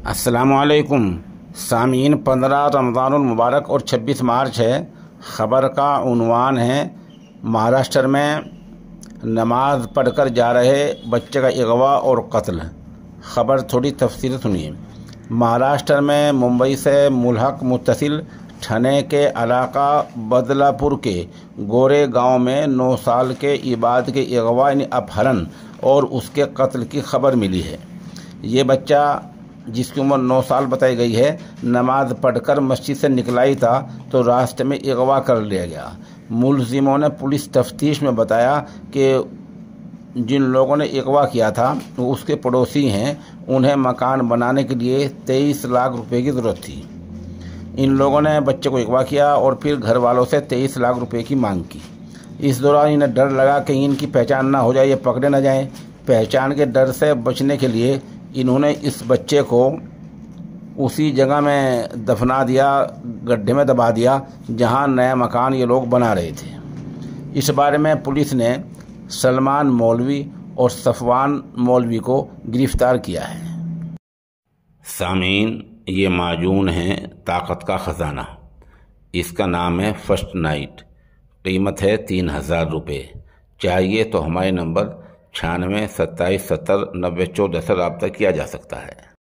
السلام علیکم سامعین، 15 رمضان المبارک اور 26 مارچ ہے۔ خبر کا عنوان ہے مہاراشٹر میں نماز پڑھ کر جا رہے بچے کا اغوا اور قتل۔ خبر تھوڑی تفصیل سنیے۔ مہاراشٹر میں ممبئی سے ملحق متصل ٹھنے کے علاقہ بدلہ پور کے گورے گاؤں میں 9 سال کے عباد کے اغوا اپہرن اور اس کے قتل کی خبر ملی ہے۔ یہ بچہ، جس کی عمر 9 سال بتائی گئی ہے، نماز پڑھ کر مسجد سے نکلا ہی تھا تو راستے میں اغوا کر لیا گیا۔ ملزموں نے پولیس تفتیش میں بتایا کہ جن لوگوں نے اغوا کیا تھا وہ اس کے پڑوسی ہیں۔ انہیں مکان بنانے کے لیے 23 لاکھ روپے کی ضرورت تھی۔ ان لوگوں نے بچے کو اغوا کیا اور پھر گھر والوں سے 23 لاکھ روپے کی مانگ کی۔ اس دوران انہیں ڈر لگا کہ ان کی پہچان نہ ہو جائے، یہ پکڑے نہ جائیں۔ پہچان کے ڈر سے بچنے کے لیے انہوں نے اس بچے کو اسی جگہ میں دفنا دیا، گڈھے میں دبا دیا جہاں نیا مکان یہ لوگ بنا رہے تھے۔ اس بارے میں پولیس نے سلمان مولوی اور صفوان مولوی کو گرفتار کیا ہے۔ سامعین، یہ معجون ہے طاقت کا خزانہ۔ اس کا نام ہے فرسٹ نائٹ۔ قیمت ہے 3000 روپے۔ چاہیے تو ہمارے نمبر 96 27 70 90 14 سے رابطہ کیا جا سکتا ہے۔